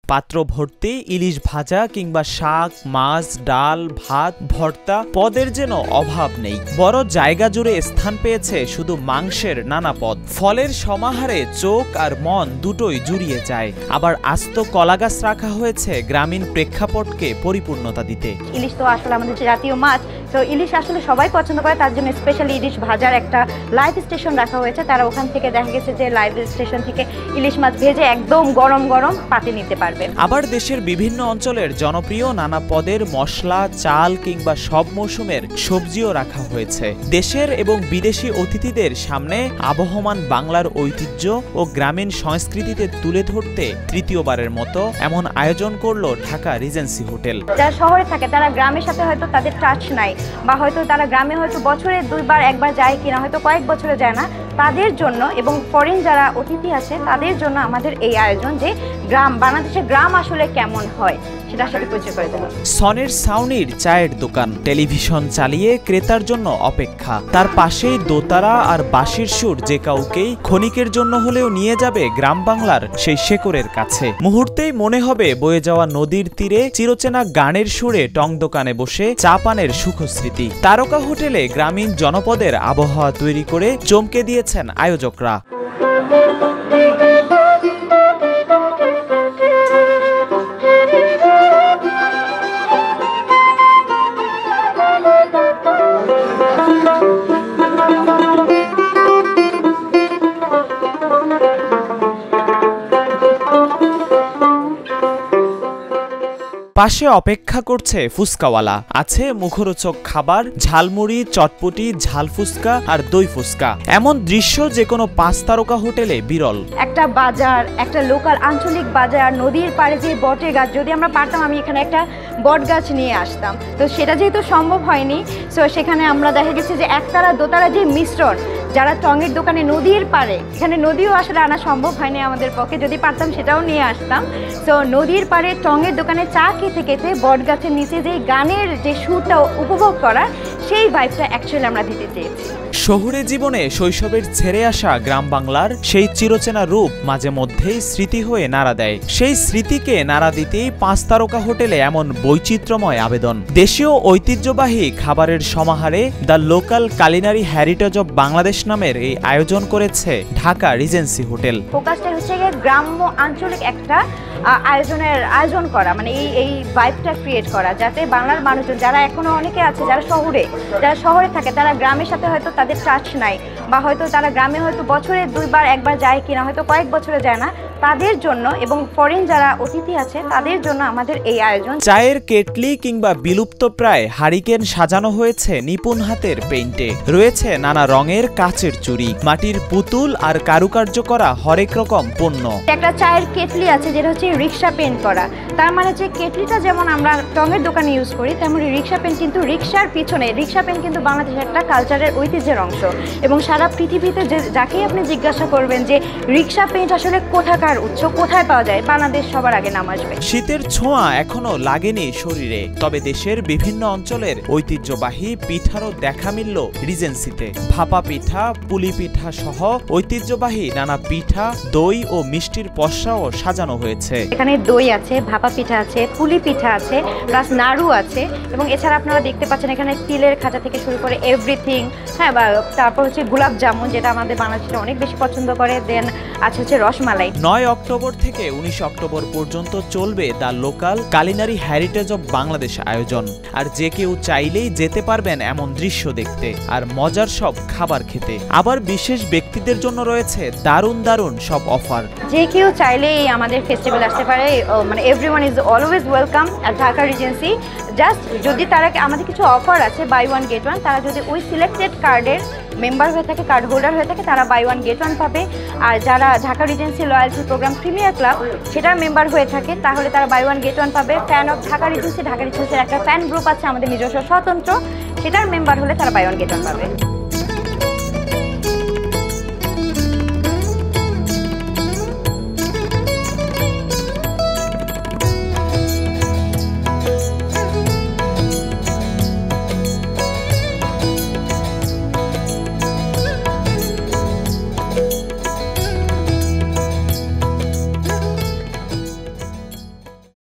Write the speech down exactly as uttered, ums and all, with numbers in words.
পাত্র ভর্তি ইলিশ ভাজা কিংবা শাক, মাছ, ডাল, ভাত, ভর্তা, পদের যেন অভাব নেই। বড় জায়গা জুড়ে স্থান পেয়েছে শুধু মাংসের নানা পদ। ফলের সমাহারে চোখ আর মন দুটোই জুড়িয়ে যায়। আবার আস্ত কলাগাছ রাখা হয়েছে গ্রামীণ প্রেক্ষাপটকে পরিপূর্ণতা দিতে। ইলিশ তো আসলে আমাদের জাতীয় মাছ, তো ইলিশ আসলে সবাই পছন্দ করে, তার জন্য স্পেশালি ইলিশ ভাজার একটা লাইভ স্টেশন রাখা হয়েছে। তারা ওখান থেকে দেখা গেছে যে লাইভ স্টেশন থেকে ইলিশ মাছ ভেজে একদম গরম গরম পাতে নিতে পারবে। আবার দেশের বিভিন্ন অঞ্চলের জনপ্রিয় নানা পদের মশলা, চাল কিংবা সব মৌসুমের সবজিও রাখা হয়েছে। দেশের এবং বিদেশি অতিথিদের সামনে আবহমান বাংলার ঐতিহ্য ও গ্রামীণ সংস্কৃতিতে তুলে ধরতে তৃতীয়বারের মতো এমন আয়োজন করলো ঢাকা রিজেন্সি হোটেল। যারা শহরে থাকে তারা গ্রামের সাথে হয়তো তাদের টাচ নাই, বা হয়তো তারা গ্রামে হয়তো বছরে দুইবার একবার যায় কিনা, হয়তো কয়েক বছরে যায় না, তাদের জন্য এবং ফরেন যারা অতিথি আছে তাদের জন্য আমাদের এই আয়োজন, যে গ্রাম বাংলাদেশের গ্রাম আসলে কেমন হয় সেটার সাথে পরিচয় করে দেব। সনের সাউনির চায়ের দোকান, টেলিভিশন চালিয়ে ক্রেতার জন্য অপেক্ষা। তার পাশেই দোতারা আর বাঁশির সুর যে কাউকেই ক্ষণিকের জন্য হলেও নিয়ে যাবে গ্রাম বাংলার সেই শেকড়ের কাছে। মুহূর্তেই মনে হবে বয়ে যাওয়া নদীর তীরে চিরচেনা গানের সুরে টং দোকানে বসে চা পানের সুখস্মৃতি। তারকা হোটেলে গ্রামীণ জনপদের আবহাওয়া তৈরি করে চমকে দিয়েছেন আয়োজকরা। পাশে অপেক্ষা করছে ফুচকাওয়ালা, আছে মুখরোচক খাবার, ঝালমুড়ি, চটপটি, ঝাল ফুচকা আর দই ফুচকা। এমন দৃশ্য যে কোনো পাঁচ তারকা হোটেলে বিরল। একটা বাজার, একটা লোকাল আঞ্চলিক বাজার, নদীর পাড়ে যে বটে গাছ, যদি আমরা পারতাম আমি এখানে একটা বট গাছ নিয়ে আসতাম, তো সেটা যেহেতু সম্ভব হয়নি, সো সেখানে আমরা দেখা গেছে যে একতারা দোতারা যে মিশ্রণ, যারা টঙের দোকানে নদীর পাড়ে, এখানে নদীও আসলে আনা সম্ভব হয়নি আমাদের পক্ষে, যদি পারতাম সেটাও নিয়ে আসতাম। তো নদীর পাড়ে টঙের দোকানে চা খেতে খেতে বট গাছের নিচে যে গানের যে সুরটা উপভোগ করা, সেই ভাইবটা অ্যাকচুয়ালি আমরা দিতে চেয়েছি। শহুরে জীবনে শৈশবের ছেড়ে আসা গ্রাম বাংলার সেই চিরচেনা রূপ মাঝে মধ্যেই স্মৃতি হয়ে নাড়া দেয়। সেই স্মৃতিকে নাড়া দিতেই পাঁচ তারকা হোটেলে এমন বৈচিত্র্যময় আবেদন। দেশীয় ঐতিহ্যবাহী খাবারের সমাহারে the local culinary heritage of Bangladesh নামের এই আয়োজন করেছে ঢাকা রিজেন্সি হোটেল। ফোকাসটা হচ্ছে গিয়ে গ্রাম্য আঞ্চলিক একটা আয়োজনের আয়োজন করা, মানে এই এই ভাইবটা ক্রিয়েট করা, যাতে বাংলার মানুষজন যারা এখনো অনেকে আছে যারা শহরে যারা শহরে থাকে তারা গ্রামের সাথে হয়তো তাদের টাচ নাই, বা হয়তো তারা গ্রামে হয়তো বছরে দুইবার একবার যায় কিনা, হয়তো কয়েক বছরে যায় না, তাদের জন্য এবং ফরেন যারা অতিথি আছে তাদের জন্য আমাদের এই আয়োজন। চায়ের কেটলি কিংবা বিলুপ্ত প্রায় হারিকেন সাজানো হয়েছে নিপুণ হাতের পেইন্টে। রয়েছে নানা রঙের কাচের চুড়ি, মাটির পুতুল আর কারুকার্য করা হরেক রকম পণ্য। একটা চায়ের কেটলি আছে যেটা হচ্ছে রিক্সা পেন্ট করা, তার মানে যে কেটলিটা যেমন আমরা টঙের দোকানে ইউজ করি, তেমন রিক্সা পেন্ট কিন্তু রিক্সার পিছনে, রিক্সা পেন্ট কিন্তু বাংলাদেশের একটা কালচারের ঐতিহ্যের অংশ, এবং সারা পৃথিবীতে যে যাকেই আপনি জিজ্ঞাসা করবেন যে রিক্সা পেন্ট আসলে কোথাকার উৎস, কোথায় পাওয়া যায়, বাংলাদেশ সবার আগে নাম আসবে। শীতের ছোঁয়া এখনো লাগেনি শরীরে, তবে দেশের বিভিন্ন অঞ্চলের ঐতিহ্যবাহী পিঠারও দেখা মিলল রিজেন্সিতে। ভাপা পিঠা, পুলি পিঠা সহ ঐতিহ্যবাহী নানা পিঠা, দই ও মিষ্টির পসরাও সাজানো হয়েছে। এখানে দই আছে, ভাপা পিঠা আছে, পুলি পিঠা আছে, প্লাস নাড়ু আছে, এবং এছাড়া আপনারা দেখতে পাচ্ছেন এখানে তিলের খাজা থেকে শুরু করে এভরিথিং, হ্যাঁ, বা তারপর হচ্ছে গোলাপ জামুন, যেটা আমাদের বাংলাদেশে অনেক বেশি পছন্দ করে, দেন আছে হচ্ছে রসমালাই। নয় অক্টোবর থেকে উনিশ অক্টোবর পর্যন্ত চলবে the local culinary heritage of Bangladesh আয়োজন। আর যে কেউ চাইলেই যেতে পারবেন এমন দৃশ্য দেখতে আর মজার সব খাবার খেতে। আবার বিশেষ ব্যক্তিদের জন্য রয়েছে দারুণ দারুণ সব অফার। যে কেউ চাইলেই আমাদের ফেস্টিভ্যাল আসতে পারে, মানে everyone is always welcome at Dhaka Regency. Just যদি তারা, আমাদের কিছু অফার আছে বাই ওয়ান গেট ওয়ান, তারা যদি ওই সিলেক্টেড কার্ডের মেম্বার হয়ে থাকে, কার্ড হোল্ডার হয়ে থাকে, তারা বাই ওয়ান গেট ওয়ান পাবে। আর যারা Dhaka Regency loyalty programme premier club সেটার মেম্বার হয়ে থাকে, তাহলে তারা বাই ওয়ান গেট ওয়ান পাবে। ফ্যান অফ ঢাকা রিজেন্সি, ঢাকা রিজেন্সির একটা ফ্যান গ্রুপ আছে আমাদের নিজস্ব স্বতন্ত্র, সেটার মেম্বার হলে তারা বাই ওয়ান গেট ওয়ান পাবে।